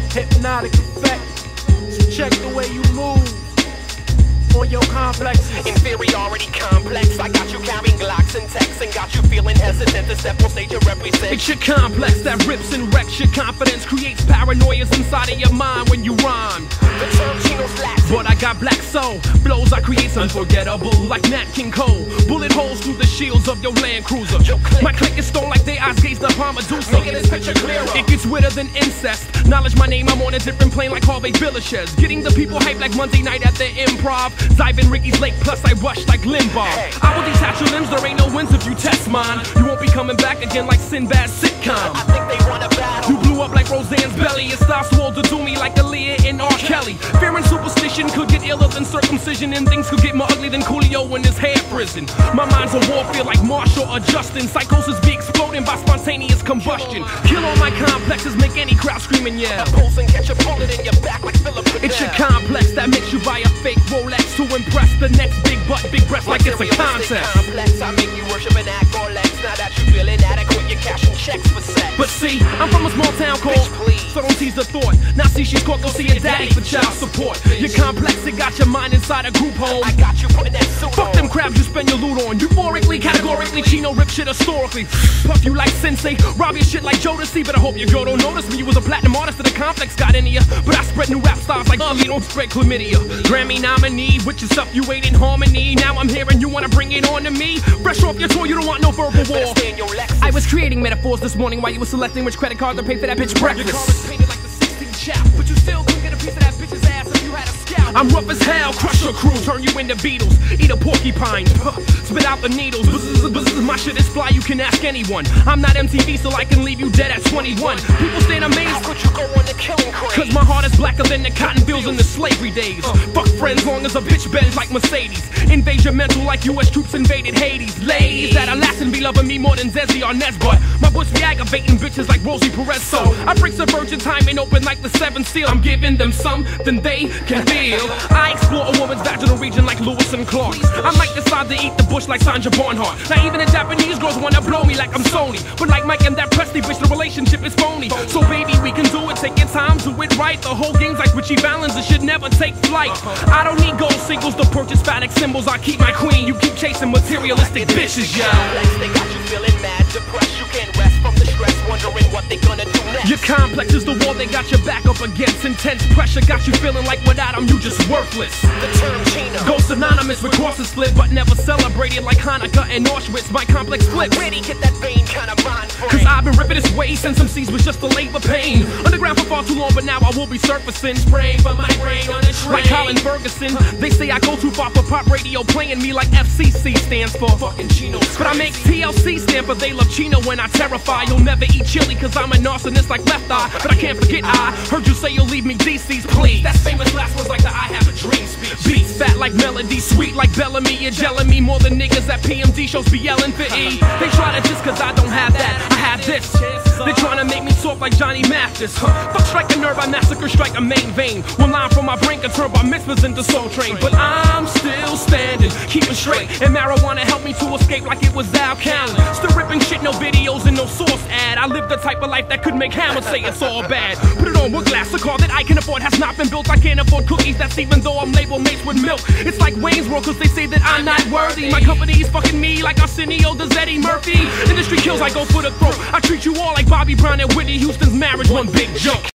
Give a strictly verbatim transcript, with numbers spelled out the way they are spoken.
hypnotic effect. So check the way you move on your complexes. Inferiority complex. I got you carrying Glocks and texts and got you feeling hesitant to step on stage and represent. It's your complex that rips and wrecks your confidence, creates paranoias inside of your mind when you rhyme. The term Chino's Latin. But I got black soul, flows I create unforgettable like Nat King Cole. Bullet holes through the shields of your Land Cruiser. Your click. My click is stone like they eyes gazed upon Medusa. Making this picture clearer. It gets weirder than incest. Knowledge my name, I'm on a different plane like Harvey Villachez. Getting the people hyped like Monday night at the Improv. Zivin Ricky's Lake, plus I rush like Limbaugh. Hey. I will detach your limbs, there ain't no wins if you test mine. You won't be coming back again like Sinbad's sitcom. I think they want a battle. You blew up like Roseanne's belly. It stops to do me like Aaliyah and R. Kelly. Fear and superstition could get iller than circumcision, and things could get more ugly than Coolio in his hair prison. My mind's a warfare like Marshall or Justin. Psychosis be exploding by spontaneous combustion. Kill all my complexes, make any crowd screaming, yeah. A pulse and catch a bullet in your back like Philip Fidel. It's your complex that makes you buy a fake Rolex to impress the next big butt, big breast like it's a contest. Complex, I make you worship an act or legs. Now that you feel inadequate, you're cashing checks for sex. But see, I'm from a small town called, Bitch, please. so don't tease the thought. Now see she's caught, go see your daddy for child support. You're complex, it got your mind inside a group home. I got you putting that suit Fuck on. them crabs you spend your loot on. Euphorically, categorically, Chino rip shit historically. Puff you like Sensei, rob your shit like Jodeci. But I hope your girl don't notice me. You was a platinum artist of the complex got into ya. But I spread new rap styles like uh, you don't spread chlamydia. Grammy nominee with your stuff you ain't in harmony. Now I'm here and you wanna bring it on to me. Fresh off your tour, you don't want no verbal war. Better stay in your Lexus. I was creating metaphors this morning while you were selecting which credit card to pay for that bitch breakfast. Your car is painted like the sixteen chap, but you still couldn't get a piece of that bitch's ass if you had a scalp. I'm rough as hell, crush your crew, turn you into Beatles, eat a porcupine, spit out the needles. Buzz, buzz, buzz, my shit is fly, you can ask anyone. I'm not M T V, so I can leave you dead at twenty-one. People stand amazed. How could you go on the killing craze? Cause my heart is blacker than the cotton fields in the slavery days. uh, Fuck friends long as a bitch bends like Mercedes. Invade your mental like U S troops invaded Hades. Ladies that are lasting be loving me more than Desi or Nesbut. My bush be aggravating bitches like Rosie Perez. So I break the virgin time and open like the seventh seal. I'm giving them something they can feel. I explore a woman's vaginal region like Lewis and Clark. I might decide to eat the bush like Sandra Barnhart. Now even the Japanese girls wanna blow me like I'm Sony. But like Mike and that Presley bitch, the relationship is phony. So baby, we can do it, take your time, do it right. The whole game's like Richie Valens, it should never take flight. I don't need gold singles to purchase phallic symbols. I keep my queen, you keep chasing materialistic bitches, yeah. Complex, they got you feeling mad, depressed. You can't rest from the stress, wondering what they gonna do next. Your complex is the wall they got your back up against. Intense pressure got you feeling like without them you just worthless. The term Chino. Go synonymous with crosses split, but never celebrated like Hanukkah and Auschwitz. My complex flips. Really get that vein kinda mind frame. Cause I've been ripping this way since M Cs was just a labor pain. Underground for far too long, but now I will be surfacing. Spraying for my brain on the train. Like Colin Ferguson. They say I go too far for pop radio, playing me like F C C stands for fucking Chino's. But I make T L C stand for they love Chino when I terrify. You'll never eat chili cause I'm a narcissist like Left Eye. But I can't forget I heard you say you'll leave me D Cs, please. That's famous last words like the I have a dream speech. Beats fat like melody, sweet like Bellamy. You're gelling me more than niggas at P M D shows be yelling for E. They try to diss cause I don't have that, I have this. They trying to make me soft like Johnny Mathis. Huh. Fuck strike a nerve, I massacre, strike a main vein. One line from my brain can turn my mitzvahs into Soul Train. But I'm still standing, keeping straight. And marijuana helped me to escape like it was Al Callen. Still ripping shit, no videos and no source ad. I live the type of life that could make Hammer say it's all bad. Put it on with glass, a car that I can afford has not been built. I can't afford cookies, that's even though I'm labeled mates with milk. It's like Wayne's World cause they say that I'm not worthy. My company's fucking me like Arsenio does Eddie Murphy. Industry kills, I go for the throat. I treat you all like Bobby Brown and Whitney Houston's marriage, one big joke.